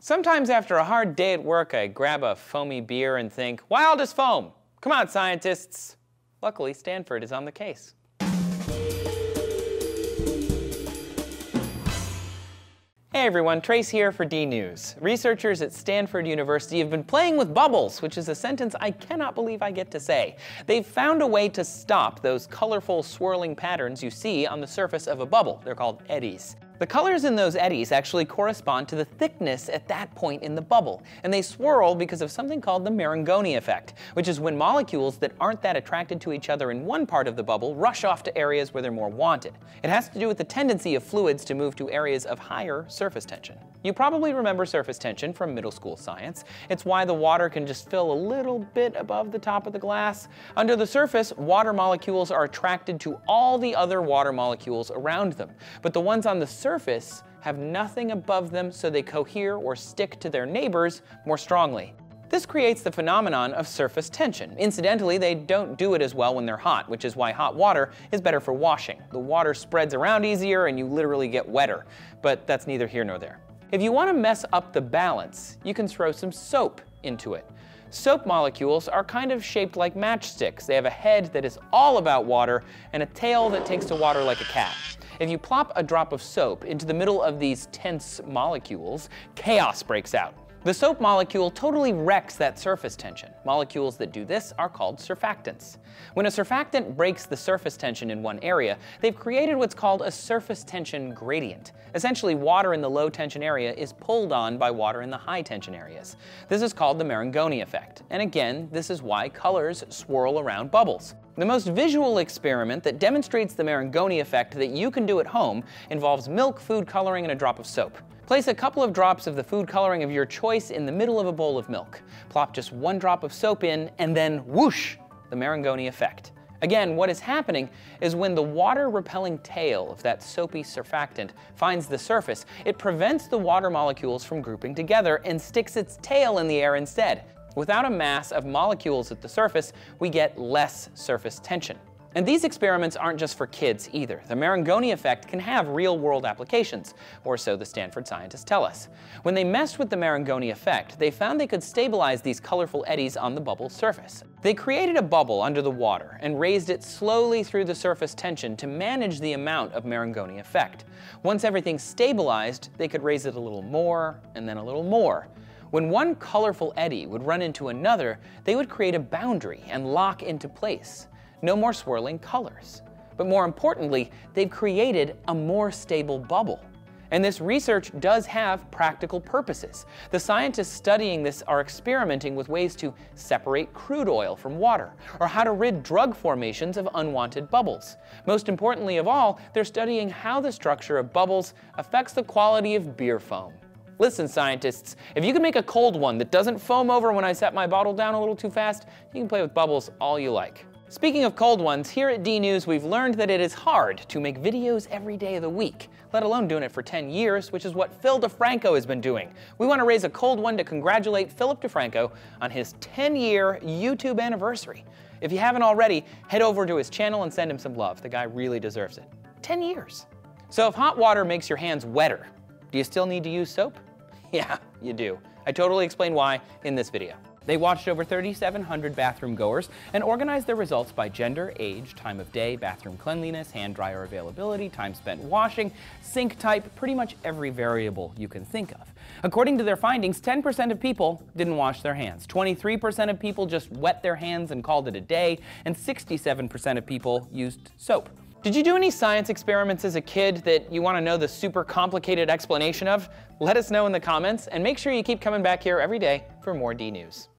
Sometimes after a hard day at work, I grab a foamy beer and think, wild as foam. Come on, scientists. Luckily, Stanford is on the case. Hey everyone, Trace here for DNews. Researchers at Stanford University have been playing with bubbles, which is a sentence I cannot believe I get to say. They've found a way to stop those colorful swirling patterns you see on the surface of a bubble. They're called eddies. The colors in those eddies actually correspond to the thickness at that point in the bubble, and they swirl because of something called the Marangoni Effect, which is when molecules that aren't that attracted to each other in one part of the bubble rush off to areas where they're more wanted. It has to do with the tendency of fluids to move to areas of higher surface tension. You probably remember surface tension from middle school science. It's why the water can just fill a little bit above the top of the glass. Under the surface, water molecules are attracted to all the other water molecules around them, but the ones on the surface have nothing above them, so they cohere or stick to their neighbors more strongly. This creates the phenomenon of surface tension. Incidentally, they don't do it as well when they're hot, which is why hot water is better for washing. The water spreads around easier and you literally get wetter, but that's neither here nor there. If you want to mess up the balance, you can throw some soap into it. Soap molecules are kind of shaped like matchsticks. They have a head that is all about water and a tail that takes to water like a cat. If you plop a drop of soap into the middle of these tense molecules, chaos breaks out. The soap molecule totally wrecks that surface tension. Molecules that do this are called surfactants. When a surfactant breaks the surface tension in one area, they've created what's called a surface tension gradient. Essentially, water in the low tension area is pulled on by water in the high tension areas. This is called the Marangoni Effect. And again, this is why colors swirl around bubbles. The most visual experiment that demonstrates the Marangoni Effect that you can do at home involves milk, food coloring, and a drop of soap. Place a couple of drops of the food coloring of your choice in the middle of a bowl of milk. Plop just one drop of soap in, and then whoosh, the Marangoni Effect. Again, what is happening is when the water-repelling tail of that soapy surfactant finds the surface, it prevents the water molecules from grouping together and sticks its tail in the air instead. Without a mass of molecules at the surface, we get less surface tension. And these experiments aren't just for kids either. The Marangoni Effect can have real-world applications, or so the Stanford scientists tell us. When they messed with the Marangoni Effect, they found they could stabilize these colorful eddies on the bubble's surface. They created a bubble under the water and raised it slowly through the surface tension to manage the amount of Marangoni Effect. Once everything stabilized, they could raise it a little more and then a little more. When one colorful eddy would run into another, they would create a boundary and lock into place. No more swirling colors. But more importantly, they've created a more stable bubble. And this research does have practical purposes. The scientists studying this are experimenting with ways to separate crude oil from water, or how to rid drug formations of unwanted bubbles. Most importantly of all, they're studying how the structure of bubbles affects the quality of beer foam. Listen, scientists, if you can make a cold one that doesn't foam over when I set my bottle down a little too fast, you can play with bubbles all you like. Speaking of cold ones, here at DNews we've learned that it is hard to make videos every day of the week, let alone doing it for 10 years, which is what Phil DeFranco has been doing. We want to raise a cold one to congratulate Philip DeFranco on his 10-year YouTube anniversary. If you haven't already, head over to his channel and send him some love. The guy really deserves it. 10 years. So if hot water makes your hands wetter, do you still need to use soap? Yeah, you do. I totally explain why in this video. They watched over 3,700 bathroom goers and organized their results by gender, age, time of day, bathroom cleanliness, hand dryer availability, time spent washing, sink type, pretty much every variable you can think of. According to their findings, 10% of people didn't wash their hands, 23% of people just wet their hands and called it a day, and 67% of people used soap. Did you do any science experiments as a kid that you want to know the super complicated explanation of? Let us know in the comments, and make sure you keep coming back here every day for more DNews.